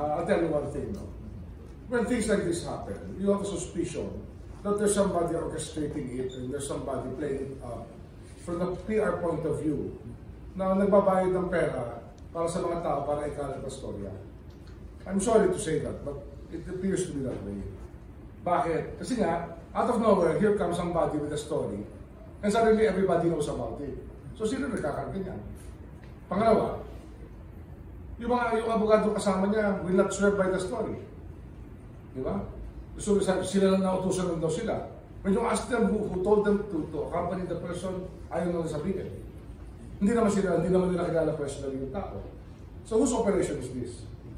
I'll tell you one thing, no? When things like this happen, you have a suspicion that there's somebody orchestrating it and there's somebody playing it up from the PR point of view na nagbabayad ng pera para sa mga tao para ikalat ang storya. I'm sorry to say that, but it appears to be that way. Bakit? Kasi nga, out of nowhere, here comes somebody with a story and suddenly everybody knows about it. So sino nagkakarga niyan? Pangalawa, yung abogado kasama niya will not swear by the story. Di ba? So sila lang nautusan lang daw sila. When you ask them who told them to accompany the person, ayaw nang sabihin. Hindi naman nila kilala personally yung tao. So whose operation is this?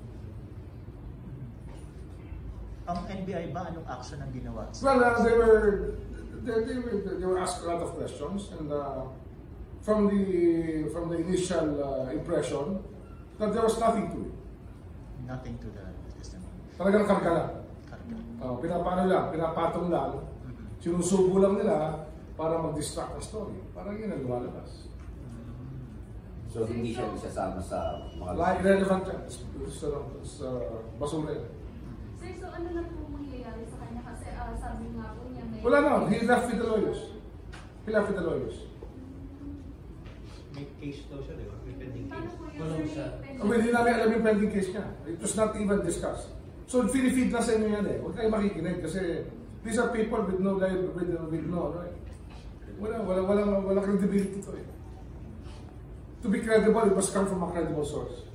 Ang NBI ba, anong action ang ginawa? Well, they were asked a lot of questions, and from the initial impression that there was nothing to it. Nothing to the testimony. Talagang karga lang. Pinapatong lang, sinusubo lang nila para mag-distract ang story. Parang yun ang lumalabas. So hindi siya isasama sa mga... Irrelevant yan. Sa basura yan. Sir, so ano na po mangyayari sa kanya? Kasi sabi nga po niya may... Wala na. He left with the lawyers. May case daw siya, di ba? May pending case. Paano siya? Hindi namin alam yung pending case niya. It was not even discussed. So, pinifeed na sa inyo yan eh. Huwag kayo makikinig kasi these are people with no life, with no, right? Walang credibility to eh. To be credible, it must come from a credible source.